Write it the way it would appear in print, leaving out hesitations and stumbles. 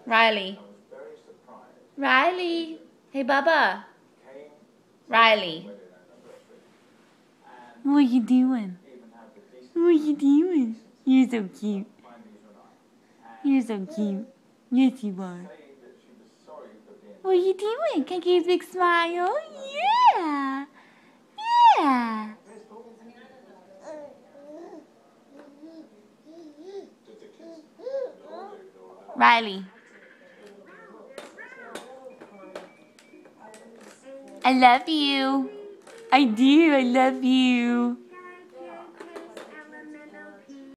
Riley. Riley. Hey, Bubba. Riley. What are you doing? What are you doing? You're so cute. You're so cute. Yes, you are. What are you doing? Can I give you a big smile? Yeah. Yeah. Riley. I love you. I do. I love you.